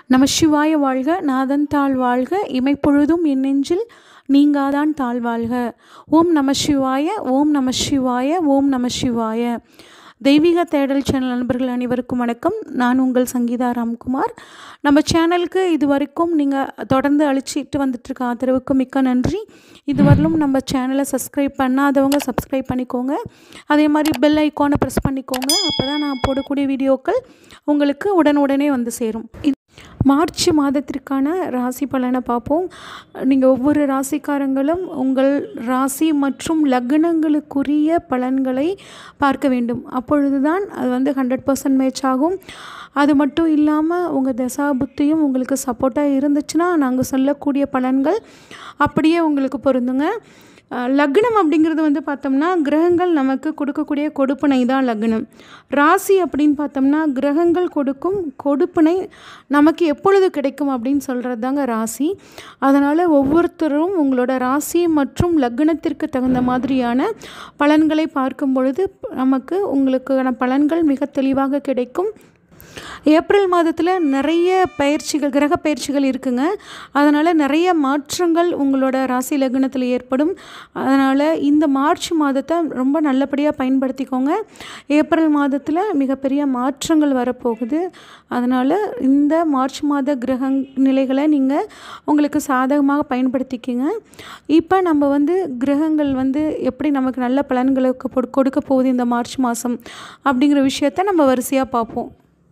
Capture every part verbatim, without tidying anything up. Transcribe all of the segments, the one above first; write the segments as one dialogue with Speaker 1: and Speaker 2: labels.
Speaker 1: நமசிவாய வாழ்க, நாதன் தாழ் வாழ்க, இமைப்பொழுதும் என் நெஞ்சில் நீங்காதான் தாழ் வாழ்க. ஓம் நமசிவாய, ஓம் நமசிவாய, ஓம் நமசிவாய. தெய்வீக தேடல் சேனல் நண்பர்கள் அனைவருக்கும் வணக்கம். நான் உங்கள் சங்கீதா ராம்குமார். நம்ம சேனலுக்கு இது வரைக்கும் நீங்கள் தொடர்ந்து அழிச்சிட்டு வந்துட்டுருக்க ஆதரவுக்கு மிக்க நன்றி. இதுவரையிலும் நம்ம சேனலை சப்ஸ்கிரைப் பண்ணாதவங்க சப்ஸ்கிரைப் பண்ணிக்கோங்க. அதே மாதிரி பெல் ஐக்கானை ப்ரெஸ் பண்ணிக்கோங்க. அப்போ தான் நான் போடக்கூடிய வீடியோக்கள் உங்களுக்கு உடனுடனே வந்து சேரும். மார்ச் மாதத்திற்கான ராசி பலனை பார்ப்போம். நீங்கள் ஒவ்வொரு ராசிக்காரங்களும் உங்கள் ராசி மற்றும் லக்னங்களுக்குரிய பலன்களை பார்க்க வேண்டும். அப்பொழுது தான் அது வந்து ஹண்ட்ரட் பர்சன்ட் மேட்ச் ஆகும். அது மட்டும் இல்லாமல் உங்கள் தசா புத்தியும் உங்களுக்கு சப்போர்ட்டாக இருந்துச்சுன்னா நாங்கள் சொல்லக்கூடிய பலன்கள் அப்படியே உங்களுக்கு பொருந்துங்க. லக்னம் அப்படிங்கிறது வந்து பார்த்தோம்னா கிரகங்கள் நமக்கு கொடுக்கக்கூடிய கொடுப்பனை தான் லக்னம். ராசி அப்படின்னு பார்த்தோம்னா கிரகங்கள் கொடுக்கும் கொடுப்பனை நமக்கு எப்பொழுது கிடைக்கும் அப்படின்னு சொல்கிறது தாங்க ராசி. அதனால் ஒவ்வொருத்தரும் உங்களோட ராசி மற்றும் லக்னத்திற்கு தகுந்த மாதிரியான பலன்களை பார்க்கும் பொழுது நமக்கு உங்களுக்கான பலன்கள் மிக தெளிவாக கிடைக்கும். ஏப்ரல் மாதத்தில் நிறைய பயிற்சிகள் கிரக பயிற்சிகள் இருக்குங்க. அதனால் நிறைய மாற்றங்கள் உங்களோட ராசி லக்னத்தில் ஏற்படும். அதனால் இந்த மார்ச் மாதத்தை ரொம்ப நல்லபடியாக பயன்படுத்திக்கோங்க. ஏப்ரல் மாதத்தில் மிகப்பெரிய மாற்றங்கள் வரப்போகுது. அதனால் இந்த மார்ச் மாத கிரக நிலைகளை நீங்கள் உங்களுக்கு சாதகமாக பயன்படுத்திக்கிங்க. இப்போ நம்ம வந்து கிரகங்கள் வந்து எப்படி நமக்கு நல்ல பலன்களுக்கு கொடுக்க போகுது இந்த மார்ச் மாதம் அப்படிங்கிற விஷயத்தை நம்ம வரிசையாக பார்ப்போம்.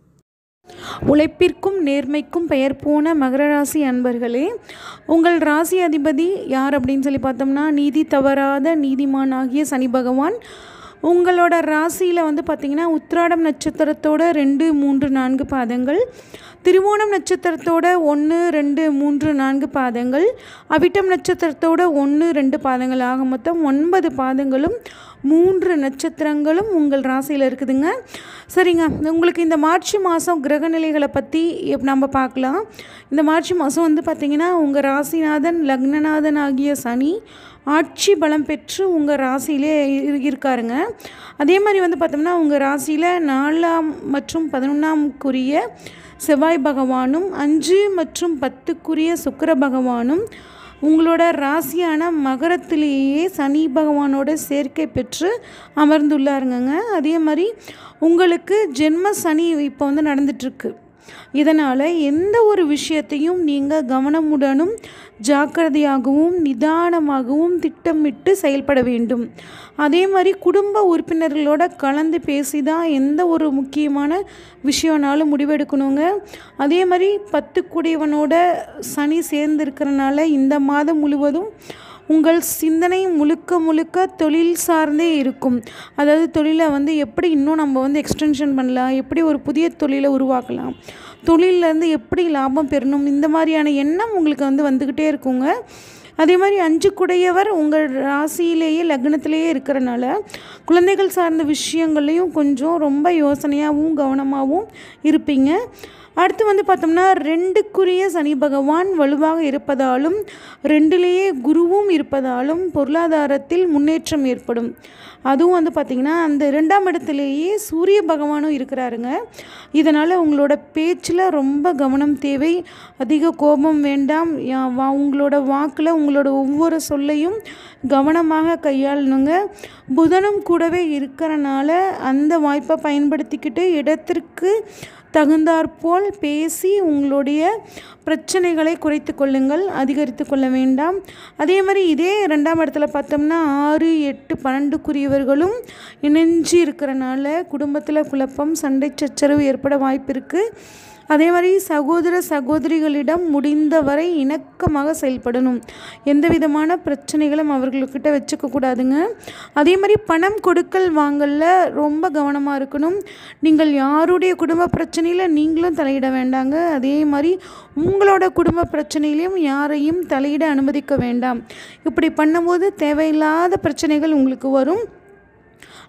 Speaker 1: உழைப்பிற்கும் நேர்மைக்கும் பெயர் போன மகர ராசி அன்பர்களே, உங்கள் ராசி அதிபதி யார் அப்படின்னு சொல்லி பார்த்தோம்னா நீதி தவறாத நீதிமானாகிய சனி பகவான். உங்களோட ராசியில் வந்து பார்த்திங்கன்னா உத்திராடம் நட்சத்திரத்தோட ரெண்டு மூன்று நான்கு பாதங்கள், திருவோணம் நட்சத்திரத்தோட ஒன்று ரெண்டு மூன்று நான்கு பாதங்கள், அவிட்டம் நட்சத்திரத்தோட ஒன்று ரெண்டு பாதங்கள், ஆக மொத்தம் ஒன்பது பாதங்களும் மூன்று நட்சத்திரங்களும் உங்கள் ராசியில் இருக்குதுங்க. சரிங்க, உங்களுக்கு இந்த மார்ச் மாதம் கிரகநிலைகளை பற்றி நம்ம பார்க்கலாம். இந்த மார்ச் மாதம் வந்து பார்த்திங்கன்னா உங்கள் ராசிநாதன் லக்னநாதன் ஆகிய சனி ஆட்சி பலம் பெற்று உங்கள் ராசியிலே இருக்காருங்க. அதே மாதிரி வந்து பார்த்தோம்னா உங்கள் ராசியில் நாலாம் மற்றும் பதினொன்றாம்க்குரிய செவ்வாய் பகவானும் அஞ்சு மற்றும் பத்துக்குரிய சுக்கிர பகவானும் உங்களோட ராசியான மகரத்திலேயே சனி பகவானோட சேர்க்கை பெற்று அமர்ந்துள்ளாருங்க. அதே மாதிரி உங்களுக்கு ஜென்ம சனி இப்போ வந்து நடந்துட்டுருக்கு. இதனால் எந்த ஒரு விஷயத்தையும் நீங்கள் கவனமுடனும் ஜாக்கிரதையாகவும் நிதானமாகவும் திட்டமிட்டு செயல்பட வேண்டும். அதே மாதிரி குடும்ப உறுப்பினர்களோட கலந்து பேசி தான் எந்த ஒரு முக்கியமான விஷயம்னாலும் முடிவெடுக்கணுங்க. அதே மாதிரி பத்துக்குடையவனோட சனி சேர்ந்து இருக்கிறனால இந்த மாதம் முழுவதும் உங்கள் சிந்தனை முழுக்க முழுக்க தொழில் சார்ந்தே இருக்கும். அதாவது தொழிலை வந்து எப்படி இன்னும் நம்ம வந்து எக்ஸ்டென்ஷன் பண்ணலாம், எப்படி ஒரு புதிய தொழிலை உருவாக்கலாம், தொழிலேருந்து எப்படி லாபம் பெறணும், இந்த மாதிரியான எண்ணம் உங்களுக்கு வந்து வந்துக்கிட்டே இருக்குங்க. அதே மாதிரி அஞ்சு குடையவர் உங்கள் ராசியிலேயே லக்னத்திலேயே இருக்கிறனால குழந்தைகள் சார்ந்த விஷயங்கள்லையும் கொஞ்சம் ரொம்ப யோசனையாகவும் கவனமாகவும் இருப்பீங்க. அடுத்து வந்து பார்த்தோம்னா ரெண்டுக்குரிய சனி பகவான் வலுவாக இருப்பதாலும் ரெண்டுலேயே குருவும் இருப்பதாலும் பொருளாதாரத்தில் முன்னேற்றம் ஏற்படும். அதுவும் வந்து பார்த்திங்கன்னா அந்த ரெண்டாம் இடத்துலேயே சூரிய பகவானும் இருக்கிறாருங்க. இதனால் உங்களோட பேச்சில் ரொம்ப கவனம் தேவை. அதிக கோபம் வேண்டாம். உங்களோட வாக்கில் உங்களோட ஒவ்வொரு சொல்லையும் கவனமாக கையாளணுங்க. புதனும் கூடவே இருக்கிறனால அந்த வாய்ப்பை பயன்படுத்திக்கிட்டு இடத்திற்கு தகுந்தாற்போல் பேசி உங்களுடைய பிரச்சனைகளை குறைத்து கொள்ளுங்கள், அதிகரித்து கொள்ள வேண்டாம். அதே மாதிரி இதே ரெண்டாம் இடத்துல பார்த்தோம்னா ஆறு எட்டு பன்னெண்டுக்குரியவர்களும் இணைஞ்சு இருக்கிறனால குடும்பத்தில் குழப்பம் சண்டை சச்சரவு ஏற்பட வாய்ப்பு இருக்குது. அதே மாதிரி சகோதர சகோதரிகளிடம் முடிந்தவரை இணக்கமாக செயல்படணும். எந்த விதமான பிரச்சனைகளும் அவர்கள்கிட்ட வச்சுக்கக்கூடாதுங்க. அதே மாதிரி பணம் கொடுக்கல் வாங்கல ரொம்ப கவனமாக இருக்கணும். நீங்கள் யாருடைய குடும்ப பிரச்சனையில் நீங்களும் தலையிட வேண்டாங்க. அதே மாதிரி உங்களோட குடும்ப பிரச்சனையிலையும் யாரையும் தலையிட அனுமதிக்க வேண்டாம். இப்படி பண்ணும்போது தேவையில்லாத பிரச்சனைகள் உங்களுக்கு வரும்.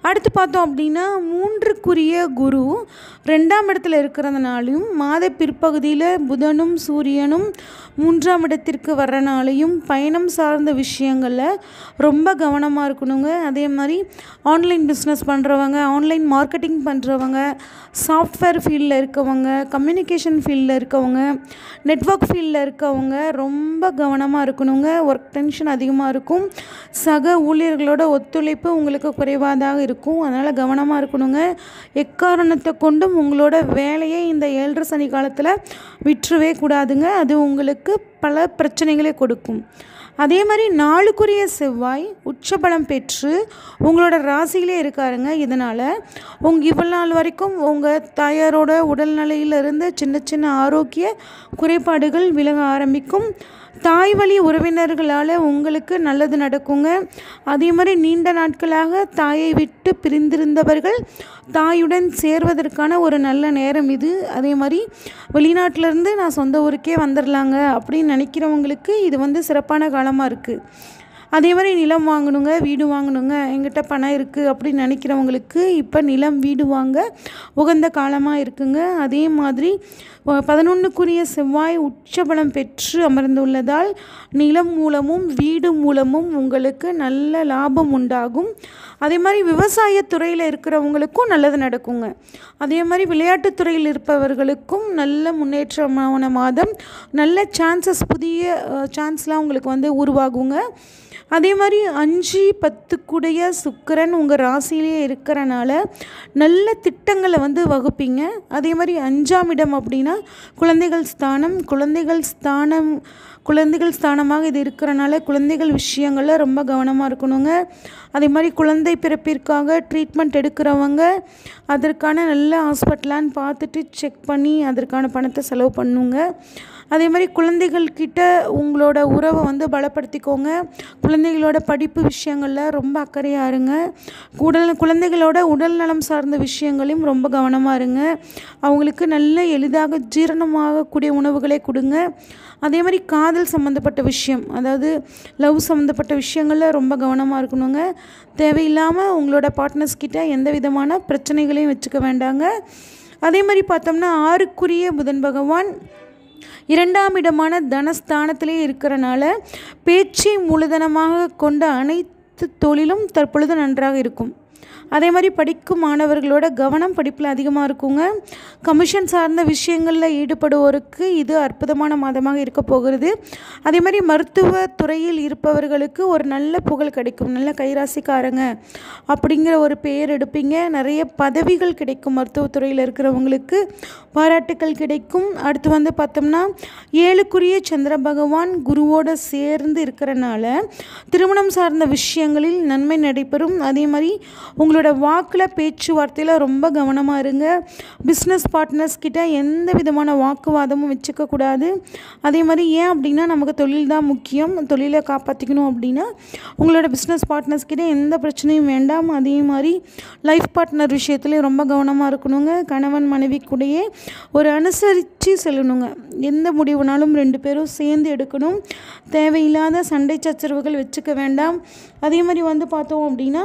Speaker 1: அடுத்து பார்த்தோம் அப்படின்னா மூன்றுக்குரிய குரு ரெண்டாம் இடத்துல இருக்கிறதுனாலையும் மாத பிற்பகுதியில் புதனும் சூரியனும் மூன்றாம் இடத்திற்கு வர்றனாலையும் பயணம் சார்ந்த விஷயங்களில் ரொம்ப கவனமாக இருக்கணுங்க. அதே மாதிரி ஆன்லைன் பிஸ்னஸ் பண்ணுறவங்க, ஆன்லைன் மார்க்கெட்டிங் பண்ணுறவங்க, சாஃப்ட்வேர் ஃபீல்டில் இருக்கவங்க, கம்யூனிகேஷன் ஃபீல்டில் இருக்கவங்க, நெட்வொர்க் ஃபீல்டில் இருக்கவங்க ரொம்ப கவனமாக இருக்கணுங்க. ஒர்க் டென்ஷன் அதிகமாக இருக்கும். சக ஊழியர்களோட ஒத்துழைப்பு உங்களுக்கு குறைவாதாக இருக்கும். அதனால் கவனமாக இருக்கணுங்க. எக்காரணத்தை கொண்டும் உங்களோட வேலையை இந்த ஏழரை சனி காலத்தில் விட்டுறவே கூடாதுங்க. அது உங்களுக்கு பல பிரச்சனைகளை கொடுக்கும். அதே மாதிரி நாளுக்குரிய செவ்வாய் உச்சபலம் பெற்று உங்களோட ராசியிலே இருக்காருங்க. இதனால் உங்கள் இவ்வளவு நாள் வரைக்கும் உங்கள் தாயாரோட உடல்நிலையிலிருந்து சின்ன சின்ன ஆரோக்கிய குறைபாடுகள் விலக ஆரம்பிக்கும். தாய் வழி உறவினர்களால் உங்களுக்கு நல்லது நடக்குங்க. அதே மாதிரி நீண்ட நாட்களாக தாயை விட்டு பிரிந்திருந்தவர்கள் தாயுடன் சேர்வதற்கான ஒரு நல்ல நேரம் இது. அதே மாதிரி வெளிநாட்டிலேருந்து நான் சொந்த ஊருக்கே வந்துடலாங்க அப்படின்னு நினைக்கிறவங்களுக்கு இது வந்து சிறப்பான காலமாக இருக்குது. அதே மாதிரி நிலம் வாங்கணுங்க, வீடு வாங்கணுங்க, எங்கிட்ட பணம் இருக்குது அப்படின்னு நினைக்கிறவங்களுக்கு இப்போ நிலம் வீடு வாங்க உகந்த காலமாக இருக்குங்க. அதே மாதிரி பதினொன்றுக்குரிய செவ்வாய் உச்சபலம் பெற்று அமர்ந்துள்ளதால் நிலம் மூலமும் வீடு மூலமும் உங்களுக்கு நல்ல லாபம் உண்டாகும். அதே மாதிரி விவசாயத்துறையில் இருக்கிறவங்களுக்கும் நல்லது நடக்குங்க. அதே மாதிரி விளையாட்டுத்துறையில் இருப்பவர்களுக்கும் நல்ல முன்னேற்றமான மாதம். நல்ல சான்சஸ், புதிய சான்ஸ்லாம் உங்களுக்கு வந்து உருவாகுங்க. அதே மாதிரி அஞ்சு பத்துக்குடைய சுக்கிரன் உங்கள் ராசியிலே இருக்கிறனால நல்ல திட்டங்களை வந்து வகுப்பீங்க. அதே மாதிரி அஞ்சாம் இடம் அப்படின்னா குழந்தைகள் ஸ்தானம். குழந்தைகள் ஸ்தானம் குழந்தைகள் ஸ்தானமாக இது இருக்கிறனால குழந்தைகள் விஷயங்களில் ரொம்ப கவனமாக இருக்கணுங்க. அதே மாதிரி குழந்தை பிறப்பிற்காக ட்ரீட்மெண்ட் எடுக்கிறவங்க அதற்கான நல்ல ஹாஸ்பிட்டலான்னு பார்த்துட்டு செக் பண்ணி அதற்கான பணத்தை செலவு பண்ணுங்க. அதே மாதிரி குழந்தைகள்கிட்ட உங்களோட உறவை வந்து பலப்படுத்திக்கோங்க. குழந்தைகளோட படிப்பு விஷயங்களில் ரொம்ப அக்கறையாக இருங்க. உடல் குழந்தைகளோட உடல் நலம் சார்ந்த விஷயங்களையும் ரொம்ப கவனமாக இருங்க. அவங்களுக்கு நல்ல எளிதாக ஜீரணமாகக்கூடிய உணவுகளை கொடுங்க. அதே மாதிரி காதல் சம்மந்தப்பட்ட விஷயம், அதாவது லவ் சம்மந்தப்பட்ட விஷயங்களில் ரொம்ப கவனமாக இருக்கணுங்க. தேவையில்லாமல் உங்களோட பார்ட்னர்ஸ் கிட்ட எந்த விதமான பிரச்சனைகளையும் வச்சுக்க வேண்டாங்க. அதே மாதிரி பார்த்தோம்னா ஆறுக்குரிய புதன் பகவான் இரண்டாம் இடமான தனஸ்தானத்திலே இருக்கிறனால பேச்சை மூலதனமாக கொண்ட அனைத்து தொழிலும் தற்பொழுது நன்றாக இருக்கும். அதே மாதிரி படிக்கும் மாணவர்களோட கவனம் படிப்பில் அதிகமாக இருக்குங்க. கமிஷன் சார்ந்த விஷயங்களில் ஈடுபடுவோருக்கு இது அற்புதமான மாதமாக இருக்க போகிறது. அதே மாதிரி மருத்துவ துறையில் இருப்பவர்களுக்கு ஒரு நல்ல புகழ் கிடைக்கும். நல்ல கைராசிக்காரங்க அப்படிங்கிற ஒரு பெயர் எடுப்பீங்க. நிறைய பதவிகள் கிடைக்கும். மருத்துவத்துறையில் இருக்கிறவங்களுக்கு பாராட்டுக்கள் கிடைக்கும். அடுத்து வந்து பார்த்தோம்னா ஏழுக்குரிய சந்திர பகவான் குருவோடு சேர்ந்து இருக்கிறனால திருமணம் சார்ந்த விஷயங்களில் நன்மை நடைபெறும். அதே மாதிரி உங்களோட வாக்கில் பேச்சுவார்த்தையில் ரொம்ப கவனமாக இருங்க. பிஸ்னஸ் பார்ட்னர்ஸ் கிட்ட எந்த விதமான வாக்குவாதமும் வச்சுக்கக்கூடாது. அதே மாதிரி ஏன் அப்படின்னா நமக்கு தொழில் தான் முக்கியம். தொழிலை காப்பாற்றிக்கணும் அப்படின்னா உங்களோட பிஸ்னஸ் பார்ட்னர்ஸ் கிட்ட எந்த பிரச்சனையும் வேண்டாம். அதே மாதிரி லைஃப் பார்ட்னர் விஷயத்துலேயும் ரொம்ப கவனமாக இருக்கணுங்க. கணவன் மனைவி கூடயே ஒரு அனுசரித்து செல்லணுங்க. எந்த முடிவுனாலும் ரெண்டு பேரும் சேர்ந்து எடுக்கணும். தேவையில்லாத சண்டை சச்சரவுகள் வச்சுக்க வேண்டாம். அதே மாதிரி வந்து பார்த்தோம் அப்படின்னா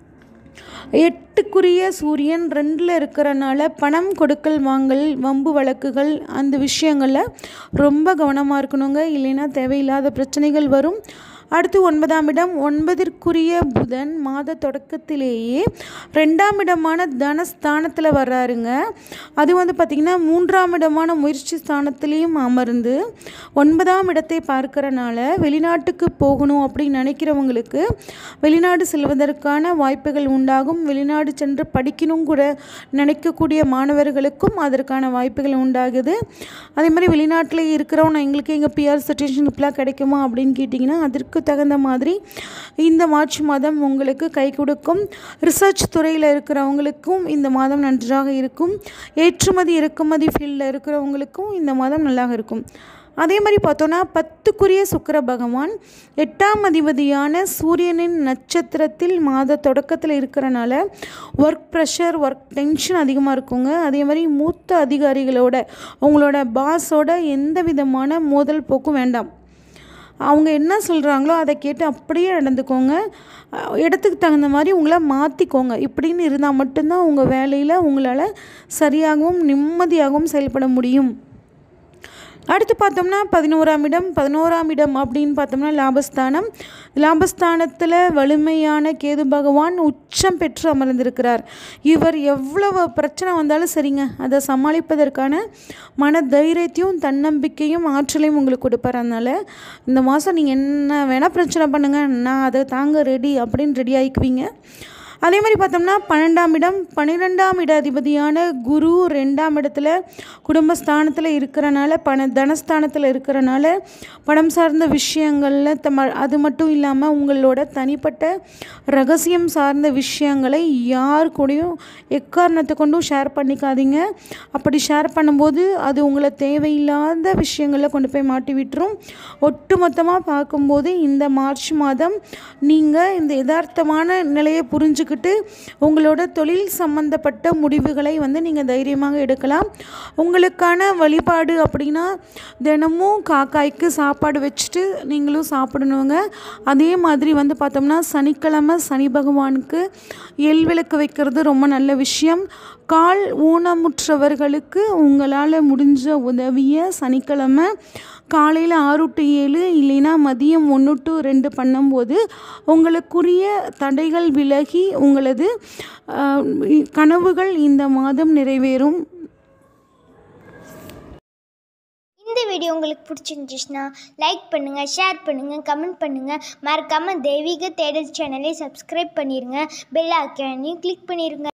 Speaker 1: எட்டுக்குரிய சூரியன் ரெண்டில் இருக்கிறனால பணம் கொடுக்கல் வாங்கல், வம்பு வழக்குகள், அந்த விஷயங்களில் ரொம்ப கவனமாக இருக்கணுங்க. இல்லைன்னா தேவையில்லாத பிரச்சனைகள் வரும். அடுத்து ஒன்பதாம் இடம், ஒன்பதிற்குரிய புதன் மாத தொடக்கத்திலேயே ரெண்டாம் இடமான தனஸ்தானத்தில் வர்றாருங்க. அது வந்து பார்த்திங்கன்னா மூன்றாம் இடமான முயற்சி ஸ்தானத்திலையும் அமர்ந்து ஒன்பதாம் இடத்தை பார்க்கறனால வெளிநாட்டுக்கு போகணும் அப்படின்னு நினைக்கிறவங்களுக்கு வெளிநாடு செல்வதற்கான வாய்ப்புகள் உண்டாகும். வெளிநாடு சென்று படிக்கணும் கூட நினைக்கக்கூடிய மாணவர்களுக்கும் அதற்கான வாய்ப்புகள் உண்டாகுது. அதே மாதிரி வெளிநாட்டில் இருக்கிறவங்க எங்களுக்கு எங்கள் பிஆர் சிட்டிசன்ஷிப்லாம் கிடைக்குமா அப்படின்னு கேட்டிங்கன்னா அதற்கு தகுந்த மாதிரி இந்த மார்ச் மாதம் உங்களுக்கு கை கொடுக்கும். ரிசர்ச் துறையில் இருக்கிறவங்களுக்கும் இந்த மாதம் நன்றாக இருக்கும். ஏற்றுமதி இறக்குமதி ஃபீல்டில் இருக்கிறவங்களுக்கும் இந்த மாதம் நல்லாக இருக்கும். அதே மாதிரி பார்த்தோன்னா பத்துக்குரிய சுக்கிர பகவான் எட்டாம் அதிபதியான சூரியனின் நட்சத்திரத்தில் மாத தொடக்கத்தில் இருக்கிறனால ஒர்க் ப்ரெஷர், ஒர்க் டென்ஷன் அதிகமாக இருக்குங்க. அதே மாதிரி மூத்த அதிகாரிகளோட உங்களோட பாஸோட எந்த விதமான மோதல் போக்கும் வேண்டாம். அவங்க என்ன சொல்கிறாங்களோ அதை கேட்டு அப்படியே நடந்துக்கோங்க. இடத்துக்கு தகுந்த மாதிரி உங்களை மாற்றிக்கோங்க. இப்படின்னு இருந்தால் மட்டும்தான் உங்கள் வேலையில் உங்களால் சரியாகவும் நிம்மதியாகவும் செயல்பட முடியும். அடுத்து பார்த்தோம்னா பதினோராம் இடம் பதினோராம் இடம் அப்படின்னு பார்த்தோம்னா லாபஸ்தானம். லாபஸ்தானத்தில் வலிமையான கேது பகவான் உச்சம் பெற்று அமர்ந்திருக்கிறார். இவர் எவ்வளவு பிரச்சனை வந்தாலும் சரிங்க, அதை சமாளிப்பதற்கான மன தைரியத்தையும் தன்னம்பிக்கையும் ஆற்றலையும் உங்களுக்கு கொடுப்பார். அதனால் இந்த மாதம் நீங்கள் என்ன வேணால் பிரச்சனை பண்ணுங்கள், நான் அதை தாங்க ரெடி அப்படின்னு ரெடி ஆகிக்குவீங்க. அதே மாதிரி பார்த்தோம்னா பன்னெண்டாம் இடம் பன்னிரெண்டாம் இட அதிபதியான குரு ரெண்டாம் இடத்துல குடும்பஸ்தானத்தில் இருக்கிறனால, பண தனஸ்தானத்தில் இருக்கிறனால பணம் சார்ந்த விஷயங்களில் தம அது மட்டும் இல்லாமல் உங்களோட தனிப்பட்ட ரகசியம் சார்ந்த விஷயங்களை யார் கூடயும் எக்காரணத்தை கொண்டும் ஷேர் பண்ணிக்காதீங்க. அப்படி ஷேர் பண்ணும்போது அது உங்களை தேவையில்லாத விஷயங்களில் கொண்டு போய் மாட்டி விட்டுரும். ஒட்டு மொத்தமாக பார்க்கும்போது இந்த மார்ச் மாதம் நீங்கள் இந்த யதார்த்தமான நிலையை புரிஞ்சு உங்களோட தொழில் சம்பந்தப்பட்ட முடிவுகளை வந்து நீங்கள் தைரியமாக எடுக்கலாம். உங்களுக்கான வழிபாடு அப்படின்னா தினமும் காக்காய்க்கு சாப்பாடு வச்சுட்டு நீங்களும் சாப்பிடணுங்க. அதே மாதிரி வந்து பார்த்தோம்னா சனிக்கிழமை சனி பகவானுக்கு எள் விளக்கு வைக்கிறது ரொம்ப நல்ல விஷயம். கால் ஊனமுற்றவர்களுக்கு உங்களால் முடிஞ்ச உதவியை சனிக்கிழமை காலையில் ஆறு டு ஏழு இல்லைன்னா மதியம் ஒன்று டு ரெண்டு பண்ணும்போது உங்களுக்குரிய தடைகள் விலகி உங்களது கனவுகள் இந்த மாதம் நிறைவேறும்.
Speaker 2: இந்த வீடியோ உங்களுக்கு பிடிச்சிருந்துச்சுன்னா லைக் பண்ணுங்கள், ஷேர் பண்ணுங்கள், கமெண்ட் பண்ணுங்கள். மறக்காமல் தெய்வீக தேடல் சேனலை சப்ஸ்கிரைப் பண்ணிடுங்க. பெல் ஐக்கானையும் கிளிக் பண்ணிடுங்க.